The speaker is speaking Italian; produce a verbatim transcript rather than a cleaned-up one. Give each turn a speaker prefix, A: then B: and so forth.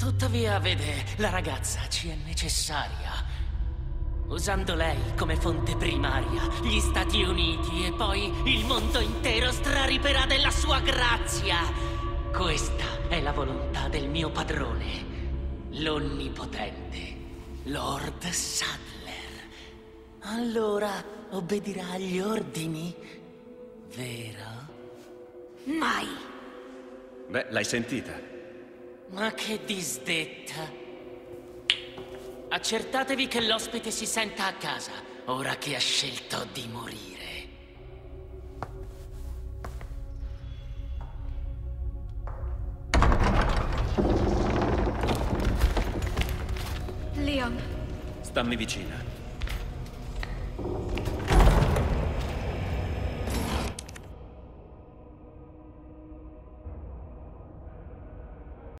A: Tuttavia, vede, la ragazza ci è necessaria. Usando lei come fonte primaria, gli Stati Uniti e poi il mondo intero strariperà della sua grazia. Questa è la volontà del mio padrone, l'Onnipotente, Lord Sadler. Allora obbedirà agli ordini, vero?
B: Mai.
C: Beh, l'hai sentita.
A: Ma che disdetta. Accertatevi che l'ospite si senta a casa, ora che ha scelto di morire.
B: Leon.
C: Stammi vicina.